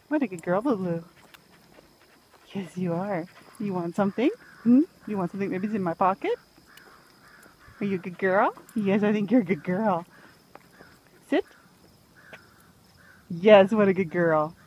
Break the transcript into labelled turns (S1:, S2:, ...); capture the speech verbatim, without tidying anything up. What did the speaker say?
S1: What a good girl, Lulu. Yes, you are. You want something? Hmm? You want something? Maybe it's in my pocket? Are you a good girl? Yes, I think you're a good girl. Sit. Yes, what a good girl.